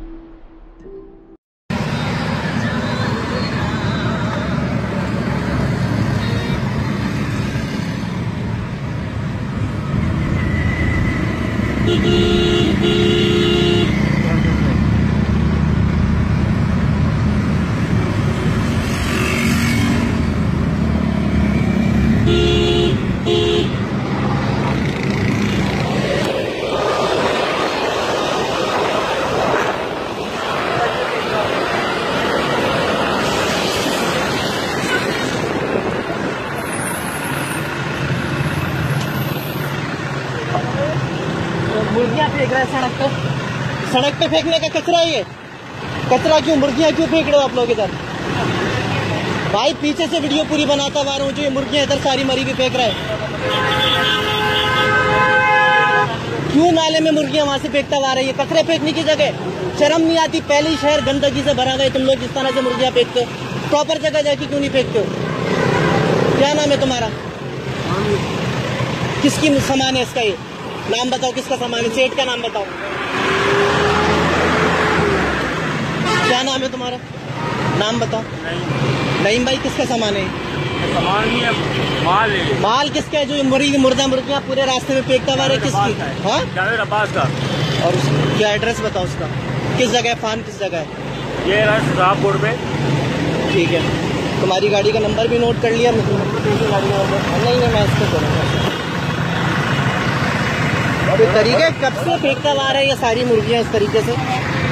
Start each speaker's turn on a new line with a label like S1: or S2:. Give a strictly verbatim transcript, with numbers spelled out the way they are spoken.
S1: मुर्गियाँ फेंक रहे हैं सड़क पे, सड़क पे फेंकने का कचरा है ये। कचरा क्यों, मुर्गियाँ क्यों फेंक रहे हो आप लोग इधर? भाई पीछे से वीडियो पूरी बनाता हुआ रहा हूँ, जो ये मुर्गियाँ इधर सारी मरी भी फेंक रहे हैं। क्यों नाले में मुर्गियाँ वहां से फेंकता हुआ रही है? कचरे फेंकने की जगह शर्म नहीं आती? पहले ही शहर गंदगी से भरा गए, तुम लोग इस तरह से मुर्गियाँ फेंकते हो। प्रॉपर जगह जाके क्यों नहीं फेंकते हो? क्या नाम है तुम्हारा? किसकी सामान है इसका? ये नाम बताओ, किसका सामान है? सेठ का नाम बताओ, क्या नाम है तुम्हारा? नाम बताओ। नहीं भाई, किसका सामान है?
S2: सामान नहीं है, माल है।
S1: माल किसका है? जो मुर्गी मुर्दा मुर्गियाँ पूरे रास्ते में फेंकता हुआ है, किसकी? हाँ,
S2: जावेद अब्बास का।
S1: और क्या एड्रेस बताओ उसका? किस जगह है? फार्म किस जगह है?
S2: ये राजपुर पे।
S1: ठीक है, तुम्हारी गाड़ी का नंबर भी नोट कर लिया। गाड़ी का नंबर नहीं नहीं, मैं इसको करूँगा। तरीका कब से फेंकता हुआ रहा है ये सारी मुर्गियाँ इस तरीके से?